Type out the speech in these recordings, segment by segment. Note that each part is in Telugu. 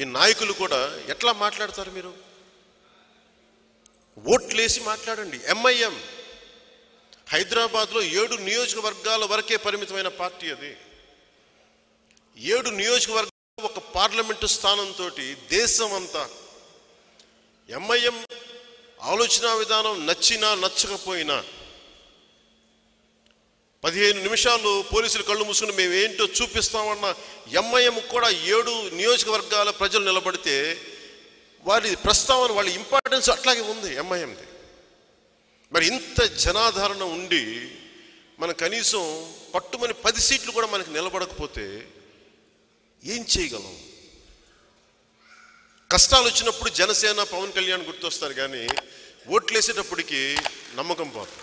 నాయకులు కూడా ఎట్లా మాట్లాడతారు? మీరు ఓట్లేసి మాట్లాడండి. ఎంఐఎం హైదరాబాద్లో 7 నియోజకవర్గాల వరకే పరిమితమైన పార్టీ. అది 7 నియోజకవర్గాలు ఒక పార్లమెంటు స్థానంతో దేశం అంతా ఎంఐఎం ఆలోచన విధానం నచ్చినా నచ్చకపోయినా 15 నిమిషాలు పోలీసులు కళ్ళు మూసుకుని మేము ఏంటో చూపిస్తామన్న ఎంఐఎం కూడా 7 నియోజకవర్గాల ప్రజలు నిలబడితే వారి ప్రస్తావన, వాళ్ళ ఇంపార్టెన్స్ అట్లాగే ఉంది ఎంఐఎంది. మరి ఇంత జనాదరణ ఉండి మనం కనీసం పట్టుమని 10 సీట్లు కూడా మనకి నిలబడకపోతే ఏం చేయగలం? కష్టాలు వచ్చినప్పుడు జనసేన, పవన్ కళ్యాణ్ గుర్తొస్తారు, కానీ ఓట్లేసేటప్పటికి నమ్మకం పోతుంది.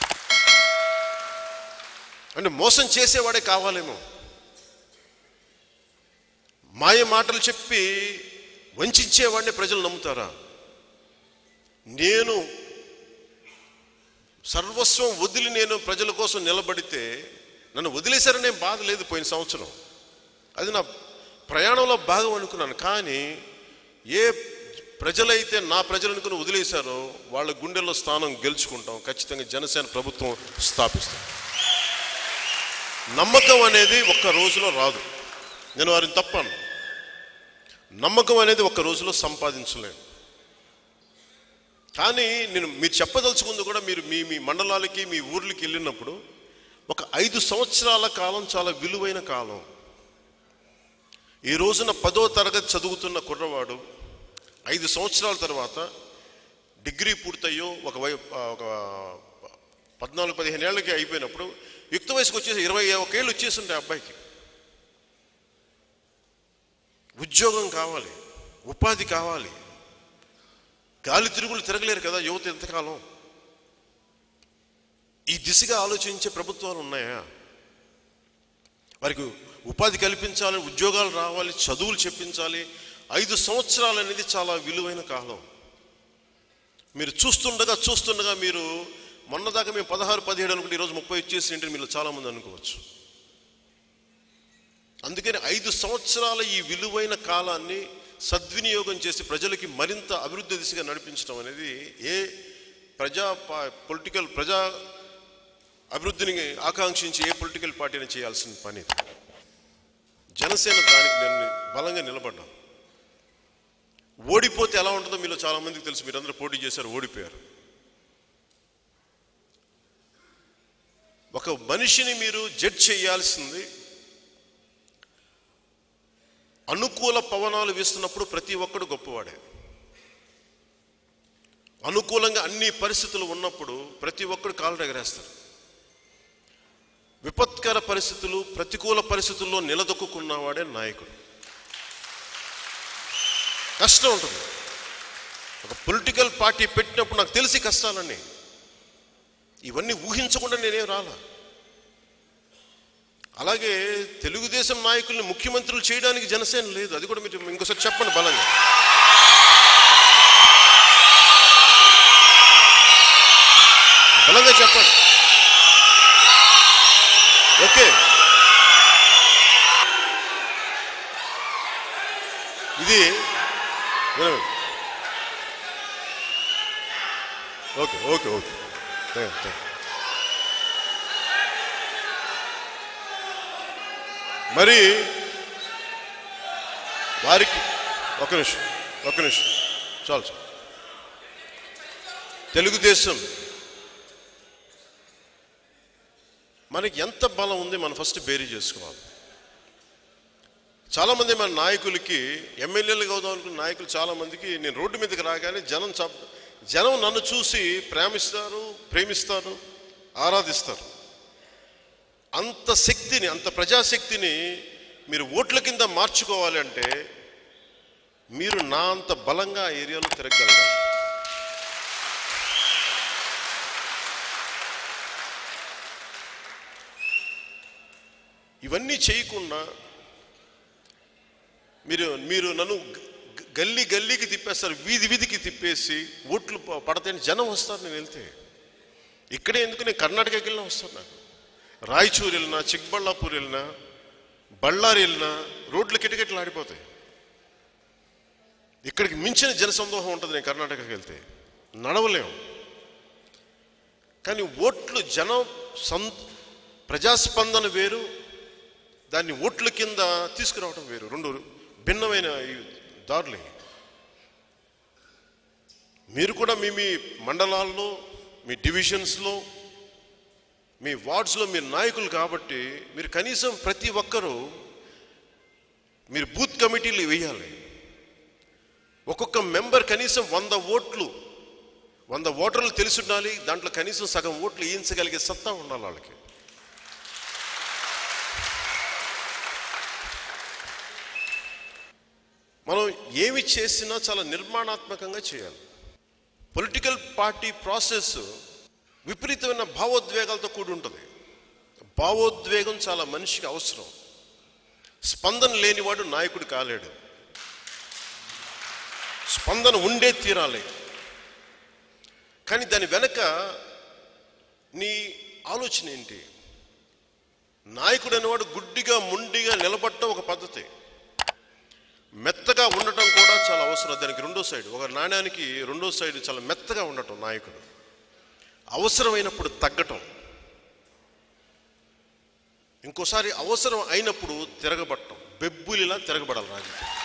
అంటే మోసం చేసేవాడే కావాలేమో, మాయ మాటలు చెప్పి వంచేవాడిని ప్రజలు నమ్ముతారా? నేను సర్వస్వం వదిలి నేను ప్రజల కోసం నిలబడితే నన్ను వదిలేశారనే బాధ లేదు. పోయిన సంవత్సరం అది నా ప్రయాణంలో భాగం అనుకున్నాను. కానీ ఏ ప్రజలైతే నా ప్రజలు అనుకుని వదిలేశారో వాళ్ళ గుండెల్లో స్థానం గెలుచుకుంటాం. ఖచ్చితంగా జనసేన ప్రభుత్వం స్థాపిస్తాం. నమ్మకం అనేది ఒక్క రోజులో రాదు. నేను వారిని తప్పను. నమ్మకం అనేది ఒక్క రోజులో సంపాదించలేను. కానీ మీరు చెప్పదలుచుకుంది కూడా, మీరు మీ మండలాలకి, మీ ఊర్లకి వెళ్ళినప్పుడు ఒక 5 సంవత్సరాల కాలం చాలా విలువైన కాలం. ఈ రోజున 10వ తరగతి చదువుతున్న కుర్రవాడు 5 సంవత్సరాల తర్వాత డిగ్రీ పూర్తయ్యో ఒక 14-15 ఏళ్ళకి అయిపోయినప్పుడు యుక్త వయసుకు వచ్చేసి 21 ఏళ్ళు వచ్చేసింటే అబ్బాయికి ఉద్యోగం కావాలి, ఉపాధి కావాలి. గాలి తిరుగులు తిరగలేరు కదా యువత ఎంతకాలం. ఈ దిశగా ఆలోచించే ప్రభుత్వాలు ఉన్నాయా? వారికి ఉపాధి కల్పించాలి, ఉద్యోగాలు రావాలి, చదువులు చెప్పించాలి. 5 సంవత్సరాలు అనేది చాలా విలువైన కాలం. మీరు చూస్తుండగా మీరు మొన్నదాకా మేము 16-17 అనుకుంటే ఈరోజు 30 వచ్చేసి ఏంటంటే మీరు చాలామంది అనుకోవచ్చు. అందుకని 5 సంవత్సరాల ఈ విలువైన కాలాన్ని సద్వినియోగం చేసి ప్రజలకి మరింత అభివృద్ధి దిశగా నడిపించడం అనేది ఏ ప్రజా అభివృద్ధిని ఆకాంక్షించి ఏ పొలిటికల్ పార్టీని చేయాల్సిన పని. జనసేన దానికి నేను బలంగా నిలబడ్డాను. ఓడిపోతే ఎలా ఉంటుందో మీలో చాలా మందికి తెలుసు. మీరందరూ పోటీ చేశారు, ఓడిపోయారు. ఒక మనిషిని మీరు జడ్జ్ చేయాల్సింది అనుకూల పవనాలు వీస్తున్నప్పుడు ప్రతి ఒక్కడు గొప్పవాడే. అనుకూలంగా అన్ని పరిస్థితులు ఉన్నప్పుడు ప్రతి ఒక్కడు కాళ్ళు ఎగరేస్తారు. విపత్కర పరిస్థితులు, ప్రతికూల పరిస్థితుల్లో నిలదొక్కున్నవాడే నాయకుడు. కష్టం ఉంటుంది. ఒక పొలిటికల్ పార్టీ పెట్టినప్పుడు నాకు తెలిసి కష్టాలన్నీ ఇవన్నీ ఊహించకుండా నేనేం రాలా. అలాగే తెలుగుదేశం నాయకుల్ని ముఖ్యమంత్రులు చేయడానికి జనసేన లేదు. అది కూడా మీరు ఇంకోసారి చెప్పండి బలంగా. బలంగా చెప్పండి. ఓకే, ఇది ఓకే ఓకే ఓకే మరి వారికి ఒక నిమిషం చాలు. తెలుగుదేశం మనకి ఎంత బలం ఉంది మనం ఫస్ట్ బేరీ చేసుకోవాలి. చాలామంది మన నాయకులకి, ఎమ్మెల్యేలుగా అవుదాం అనుకున్న నాయకులు చాలామందికి నేను రోడ్డు మీదకి రాగానే జనం నన్ను చూసి ప్రేమిస్తారు, ఆరాధిస్తారు. అంత శక్తిని, అంత ప్రజాశక్తిని మీరు ఓట్ల కింద మార్చుకోవాలి అంటే మీరు నా అంత బలంగా ఆ ఏరియాలో తిరగగలగాలి. ఇవన్నీ చేయకుండా మీరు నన్ను గల్లీకి తిప్పేస్తారు, వీధికి తిప్పేసి ఓట్లు పడతాయని జనం వస్తారు. నేను వెళ్తే ఇక్కడే ఎందుకు, నేను కర్ణాటకకి వెళ్ళినా వస్తాను. నాకు రాయచూరు వెళ్ళినా, చిక్బళ్ళాపూర్ వెళ్ళినా, బళ్ళారి వెళ్ళినా రోడ్లు కిటకిటలు ఆడిపోతాయి. ఇక్కడికి మించిన జనసందోహం ఉంటుంది. నేను కర్ణాటకకి వెళ్తే నడవలేము. కానీ ఓట్లు ప్రజాస్పందన వేరు, దాన్ని ఓట్ల కింద తీసుకురావడం వేరు. రెండు భిన్నమైన దారులే. మీరు కూడా మీ మండలాల్లో, మీ డివిజన్స్లో, మీ వార్డ్స్లో మీరు నాయకులు కాబట్టి మీరు కనీసం ప్రతి ఒక్కరూ మీరు బూత్ కమిటీలు వేయాలి. ఒక్కొక్క మెంబర్ కనీసం 100 ఓటర్లు తెలిసి ఉండాలి. దాంట్లో కనీసం సగం ఓట్లు వేయించగలిగే సత్తా ఉండాలి వాళ్ళకి. మనం ఏమి చేసినా చాలా నిర్మాణాత్మకంగా చేయాలి. పొలిటికల్ పార్టీ ప్రాసెస్ విపరీతమైన భావోద్వేగాలతో కూడి ఉంటుంది. భావోద్వేగం చాలా మనిషికి అవసరం. స్పందన లేనివాడు నాయకుడు కాలేడు. స్పందన ఉండే తీరాలి. కానీ దాని వెనక నీ ఆలోచన ఏంటి? నాయకుడు అనేవాడు గుడ్డిగా ముండిగా నిలబడటం ఒక పద్ధతి, మెత్తగా ఉండటం కూడా చాలా అవసరం. దానికి రెండో సైడ్, ఒక నాణ్యానికి రెండో సైడ్ చాలా మెత్తగా ఉండటం. నాయకుడు అవసరమైనప్పుడు తగ్గటం, ఇంకోసారి అవసరం అయినప్పుడు తిరగబడటం. బెబ్బులిలా తిరగబడాలి రాజకీయం.